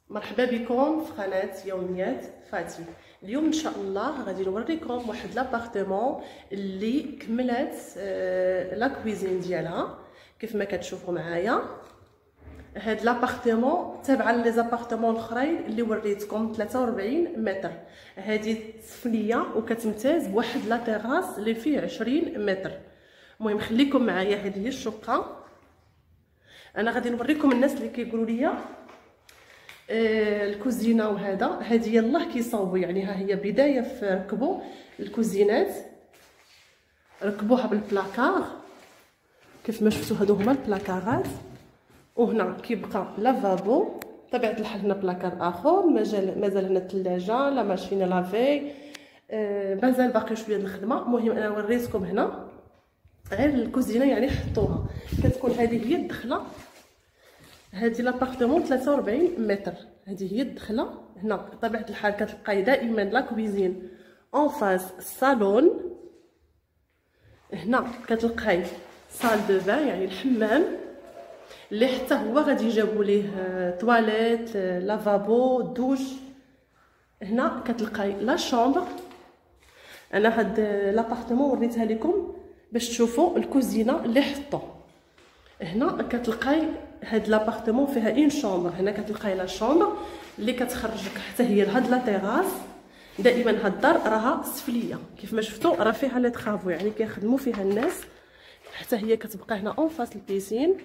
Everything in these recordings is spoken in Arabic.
مرحبا بكم في قناه يوميات فاتي. اليوم ان شاء الله غادي نوريكم واحد لابارتمون اللي كملات لا كويزين ديالها كيف ما كتشوفوا معايا. هاد لابارتمون تابعه لي زابارتمون الاخرين اللي وريتكم 43 متر. هذه سفليه وكتمتاز بواحد لا تيراس اللي فيه 20 متر. المهم خليكم معايا، هذه هي الشقه. انا غادي نوريكم الناس اللي كيقولوا لي الكوزينه وهذا، هذه يلاه كيصاوبوا، يعني ها هي بدايه في ركبوا الكوزينات، ركبوها بالبلاكار كيف ما شفتوا. هادو هما البلاكارات، وهنا كيبقى لافابو طبيعه الحال. هنا بلاكار اخر، مازال هنا الثلاجه، لا ماشين لافي، مازال باقي شويه الخدمه. المهم انا وريتكم هنا غير الكوزينه، يعني حطوها كتكون هذه هي الدخله. هذه لابارتمون 43 متر، هذه هي الدخله. هنا بطبيعه الحال كتلقاي دائما لا كوزين اون فاس الصالون. هنا كتلقاي صال دو فان يعني الحمام اللي حتى هو غادي يجيبوا ليه تواليت، لافابو، دوش. هنا كتلقاي لا شومبر. انا هاد لابارتمون وريتها لكم باش تشوفوا الكوزينه اللي حطوا. هنا كتلقاي هاد لابارتمون فيها اون شومبر. هنا كتلقاي لا شومبر اللي كتخرجك حتى هي لهاد لا تيراس. دائما هاد الدار راها سفليه كيف ما شفتوا، راه فيها لي طرافو يعني كيخدموا فيها الناس. حتى هي كتبقى هنا اون فاس البيسين.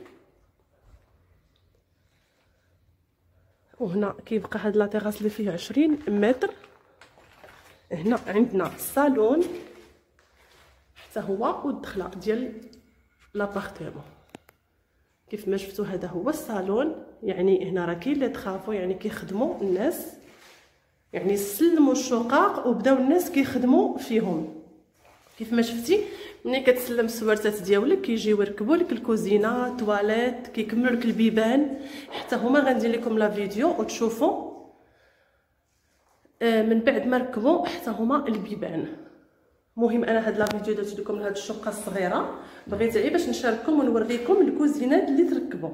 وهنا كيبقى هاد لا تيراس اللي فيه 20 متر. هنا عندنا الصالون حتى هو والدخله ديال لابارتمون كيف ما شفتوا. هذا هو الصالون، يعني هنا راه كاين لي طرافو، يعني كيخدموا الناس، يعني سلموا الشقق وبداو الناس كيخدموا فيهم. كيف ما شفتي ملي كتسلم السوارتات ديالك كيجيو يركبوا لك الكوزينه، تواليت، كيكملوا لك البيبان. حتى هما غندير لكم لا فيديو وتشوفوا من بعد ما ركبوا حتى هما البيبان. مهم انا هاد لا فيديو درت لكم لهاد الشقه الصغيره، بغيت غير باش نشارككم ونوريكم الكوزينات اللي تركبوا.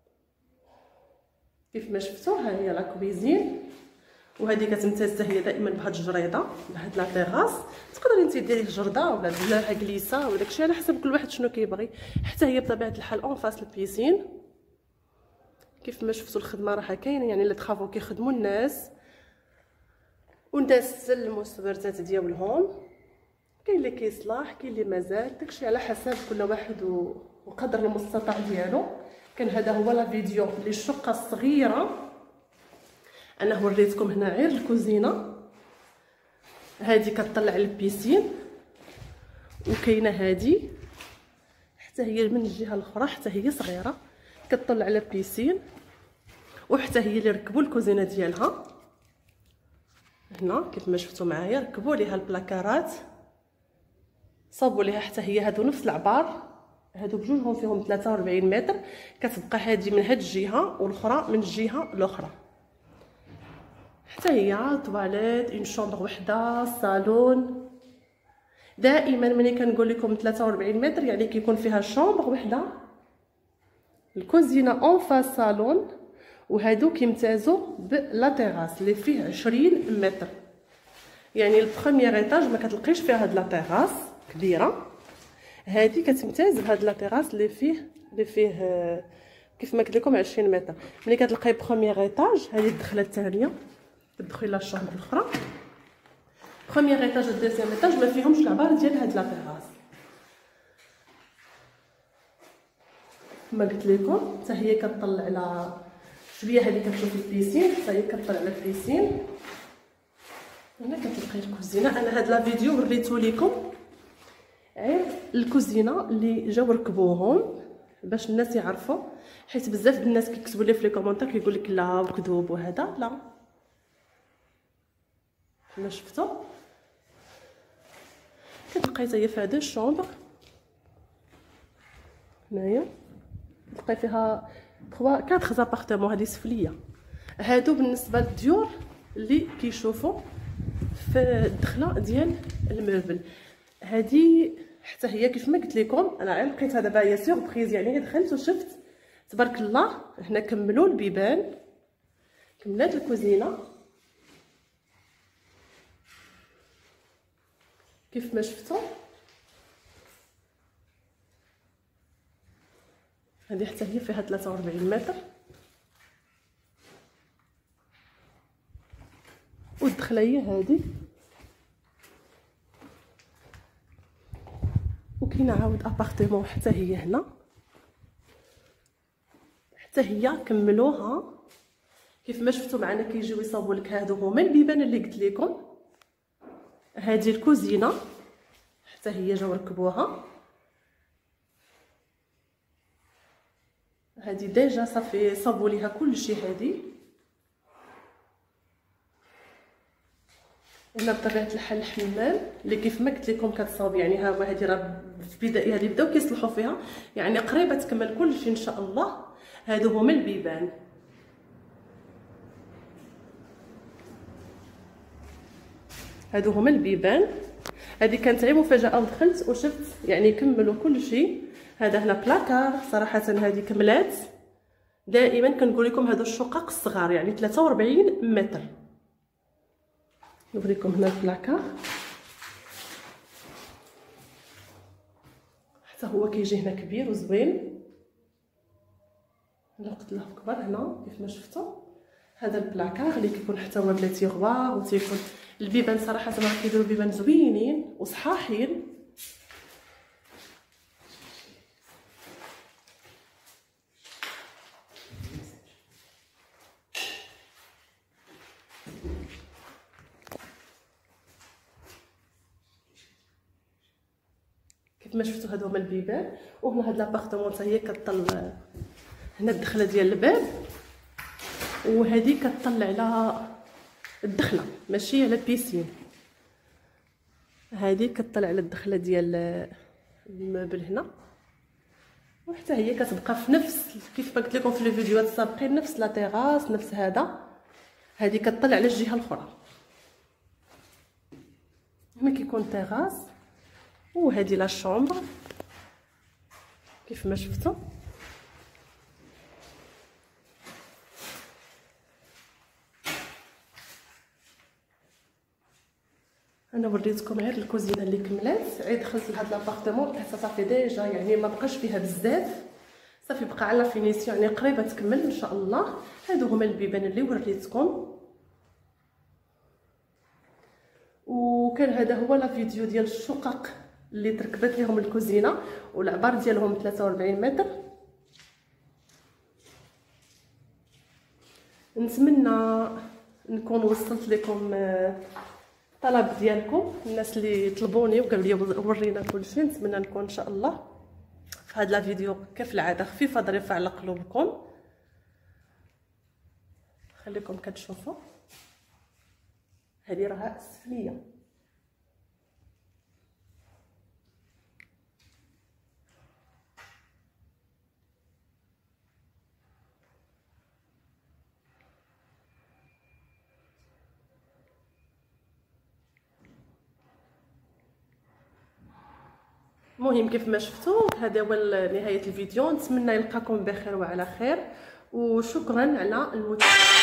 كيف ما شفتوا ها هي لا كوزين، وهذه كتمتاز حتى هي دائما بهاد الجريده بهاد لا تيراس. تقدري انت ديري جرده ولا ديريها كليسه ولا داكشي على حسب كل واحد شنو كيبغي. حتى هي بطبيعه الحال اون فاس البيسين. كيف ما شفتوا الخدمه راه كاينه، يعني لي طرافو كيخدموا الناس والناس سلموا السبرتات ديالهم. كاين اللي كيصلاح، كاين اللي مازال، داكشي على حسب كل واحد وقدر المستطاع ديالو. كان هذا هو لا فيديو للشقه الصغيره. انا وريتكم هنا غير الكوزينه، هذه كتطلع للبيسين، وكاينه هذه حتى هي من الجهه الاخرى حتى هي صغيره كتطلع على البيسين. وحتى هي اللي ركبوا الكوزينه ديالها. هنا كيف ما شفتوا معايا ركبوا ليها البلاكارات، صابوا ليها حتى هي. هادو نفس العبار، هادو بجوجهم فيهم 43 متر. كتبقى هذه من هاد الجهه والاخرى من الجهه الاخرى. حتى هي تواليت، اون شومبر وحده، صالون. دائما ملي كنقول لكم 43 متر يعني كيكون فيها شومبر وحده، الكوزينه اون فاس صالون، وهادو كيمتازوا بلا تيراس اللي فيه 20 متر. يعني البروميير ايطاج ما كتلقيش فيها هاد لا تيراس كبيره. هذه كتمتاز بهاد لا تيراس اللي فيه كيف ما قلت لكم 20 متر. ملي كتلقاي بروميير ايطاج، هذه الدخله الثانيه كتدخلي لا الشومبر الاخرى. بروميير ايطاج والدوزيام ايطاج ما فيهمش العبار ديال هاد لا تيراس. كما قلت لكم حتى هي كتطلع على شويه، هذه كتشوف البيسين حتى هي كتطلع على البيسين. هنا كتلقاي الكوزينه. انا هاد لا فيديو وريتو لكم غير الكوزينه اللي جاو ركبوهم باش الناس يعرفوا، حيت بزاف الناس كيكتبوا لي في لي كومونتير كيقول لك لا وكذوب وهذا. لا، كما شفتوا كتلقاي حتى هي في هذا الشومبر. هنايا تلقاي فيها 4 زابارتمون. هذه سفليه. هادو بالنسبه للديور اللي كيشوفوا في الدخله ديال الموبل. هذه حتى هي كيف ما قلت لكم، انا غير لقيتها دابا هي سوربريز، يعني دخلت وشفت تبارك الله. هنا كملوا البيبان كملات الكوزينه كيف ما شفتوا. هذه حتى هي فيها 43 متر، والدخله هي هذه. وكاينه عاود ابارتمون حتى هي هنا، حتى هي كملوها كيف ما شفتوا معنا. كيجيو يصاوبوا لك هادو هما البيبان اللي قلت لكم. هذه الكوزينه حتى هي جاو ركبوها. هذه ديجا صافي صابوا ليها كلشي. هذه هنا بطبيعه الحال الحمام اللي كيف ما قلت لكم كتصاوب، يعني ها هو. هذه راه في بدايه، هذه بداو كيصلحوا فيها، يعني قريبه تكمل كلشي ان شاء الله. هادو هما البيبان. هادو هما البيبان. هذه كانت غير مفاجاه ودخلت وشفت يعني كملوا كلشي. هذا هنا بلاكار صراحه هذه كملات. دائما كنقول لكم هادو الشقق الصغار يعني 43 متر. نوريكم هنا البلاكار حتى هو كيجي هنا كبير وزوين. انا قلت له كبر هنا كيف ما شفتوا. هذا البلاكار اللي كيكون حتى هو بلا تيغوار، وتيكون البيبان صراحه راه كيديروا بيبان زوينين وصحاحين. كيف ما شفتوا هادو هما البيبان. وهنا هاد لابارتمون حتى هي كطل هنا الدخله ديال الباب، وهذه كطلع على الدخله ماشي على البيسين. هذه كطلع على الدخله ديال المبل هنا، وحتى هي كتبقى في نفس كيف ما قلت لكم في الفيديوهات السابقين، نفس لا تيراس نفس هذا. هذه كطلع على الجهه الاخرى. هنا كيكون تيراس، وهذه لا شومبر كيف ما شفتوا. انا وريتكم غير الكوزينه اللي كملات. عيد دخلت لهاد لابارتمون حتى صافي ديجا يعني ما بقاش فيها بزاف، صافي بقى على فينيسيون يعني قريبه تكمل ان شاء الله. هادو هما البيبان اللي وريتكم. وكان هذا هو لا فيديو ديال الشقق اللي تركبت لهم الكوزينه، والعبار ديالهم 43 متر. نتمنى نكون وصلت لكم الطلب ديالكم، الناس اللي طلبوني وقالوا لي ورينا كلشي. نتمنى نكون ان شاء الله في هذا الفيديو كيف العاده خفيفه ظريفه على قلوبكم. خليكم كتشوفوا هذه راها السفليه. المهم كيف ما شفتوا هذا هو نهايه الفيديو. نتمنى يلقاكم بخير وعلى خير، وشكرا على المتابعه.